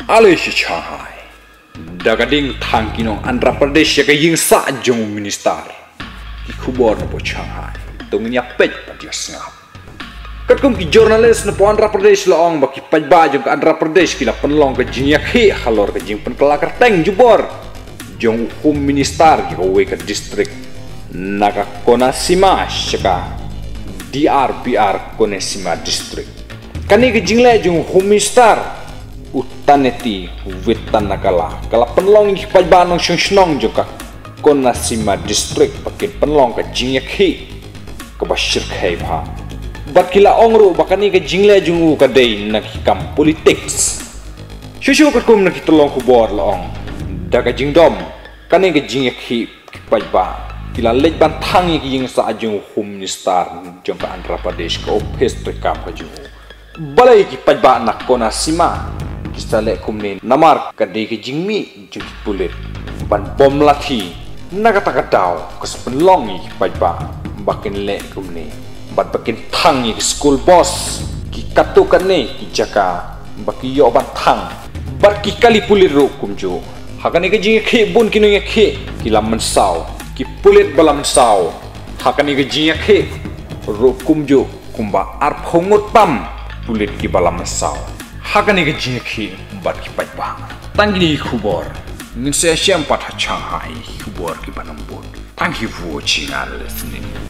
Alesi Shanghai dagading tangkino Andhra Pradesh ya kaying sa jong minister ikubor na po Shanghai tungin ya pet patias nga katkum ki jurnalis na po Andhra Pradesh laong baki pajba jong ka Andhra Pradesh kila penlong ka jing yakhi halor ka jing penkelakar teng jubor jong hukum minister ki kowe ka district naga Konasima shaka DRBR Konasima district kani ka jingle jong hukum minister utaneti wetan nakala kala penlong ki pajba nong shnong jong ka Konasima district pakin penlong ka jing yakhi ka bashir khai bha bat kila ongru bakani ka jingle jungu ka day nakikam politics shushu ka kum nakitolong ku bor laong daga jingdom kani ka jingekhi pajba kila lej ban thangi ki jing sa jung home minister jong ka Andhra Pradesh ka office rekam ka jungu balai ki pajba nak Konasima kistale kumni namar ka day ka jingmi jing pulit ban bom lathi nakataka daw kas penlong ki pajba bakin le kumni bat bakin thang ki school boss ki katukan ni ki jaka baki yo ban thang bat ki kali pulit ro kumjo hakani ke jing khe bun kinu ye khe ki lam saw ki pulit balam saw hakani ke jing khe ro kumjo kumba ar phongot pam pulit ki balam saw hakani ke jing khe bat ki pajba tangni khubor min se syam pat Shanghai khubor ki banambut thank you for watching and listening.